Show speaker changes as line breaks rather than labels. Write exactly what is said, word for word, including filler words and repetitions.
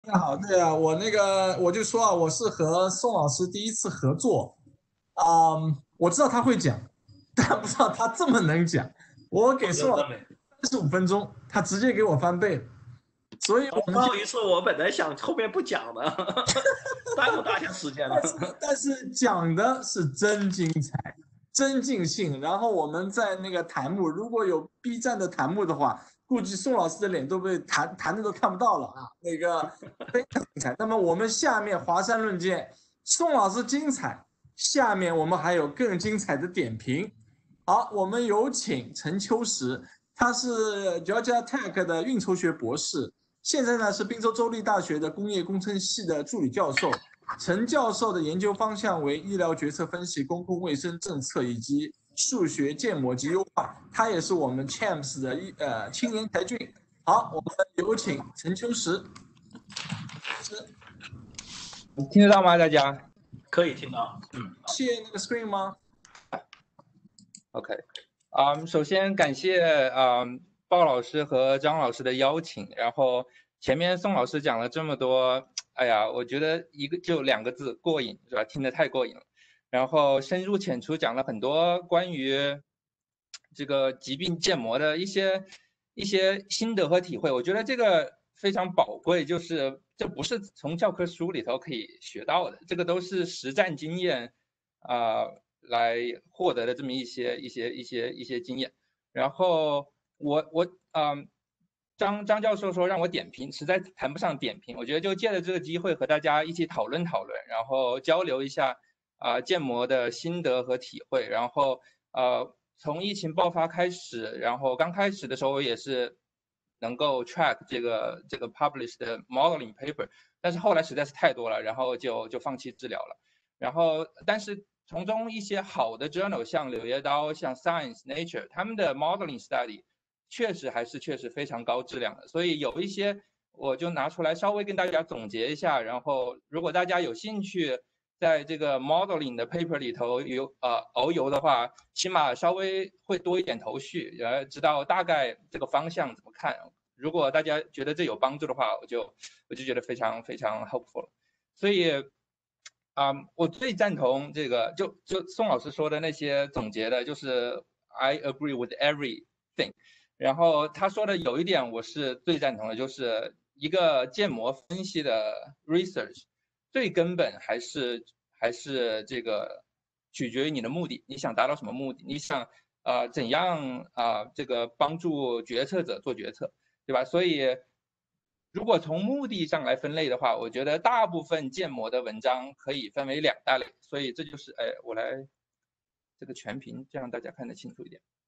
那好，对啊，我那个我就说啊，我是和宋老师第一次合作，啊、我知道他会讲，但不知道他这么能讲。我给宋老师
有这么
三十五分钟，他直接给我翻倍了，所以
哦，
我们就，
不好意思，我本来想后面不讲的，耽误大家时间了。
但是但是讲的是真精彩，真尽兴。然后我们在那个弹幕，如果有 B 站的弹幕的话，估计宋老师的脸都被弹弹的都看不到了啊，那个非常精彩。那么我们下面华山论剑，宋老师精彩，下面我们还有更精彩的点评。好，我们有请陈秋实，他是 Georgia Tech 的运筹学博士，现在呢是宾州州立大学的工业工程系的助理教授。陈教授的研究方向为医疗决策分析、公共卫生政策以及数学建模及优化。他也是我们 C H A M S 的一呃青年才俊。好，我们有请陈秋实。
听得到吗？大家
可以听到。嗯，
谢那个 screen 吗？
？OK，啊、um, 首先感谢啊、um, 鲍老师和张老师的邀请。然后前面宋老师讲了这么多，哎呀，我觉得一个就两个字，过瘾，是吧？听得太过瘾了。然后深入浅出讲了很多关于这个疾病建模的一些一些心得和体会，我觉得这个非常宝贵，就是这不是从教科书里头可以学到的，这个都是实战经验啊、呃、来获得的这么一些一些一些一些经验。然后我我嗯、呃，张张教授说让我点评，实在谈不上点评，我觉得就借着这个机会和大家一起讨论讨论，然后交流一下啊、呃、建模的心得和体会。然后呃。从疫情爆发开始，然后刚开始的时候我也是能够 track 这个这个 publish 的 modeling paper， 但是后来实在是太多了，然后就就放弃治疗了。然后但是从中一些好的 journal， 像柳叶刀、像 Science、Nature， 他们的 modeling study 确实还是确实非常高质量的，所以有一些我就拿出来稍微跟大家总结一下。然后如果大家有兴趣在这个 modeling 的 paper 里头有呃遨游的话，起码稍微会多一点头绪，呃，知道大概这个方向怎么看。如果大家觉得这有帮助的话，我就我就觉得非常非常 helpful。所以啊、嗯，我最赞同这个，就就宋老师说的那些总结的，就是 I agree with everything。然后他说的有一点我是最赞同的，就是一个建模分析的 research。最根本还是还是这个取决于你的目的，你想达到什么目的？你想呃怎样啊、呃、这个帮助决策者做决策，对吧？所以如果从目的上来分类的话，我觉得大部分建模的文章可以分为两大类。所以这就是哎，我来这个全屏，这样大家看得清楚一点。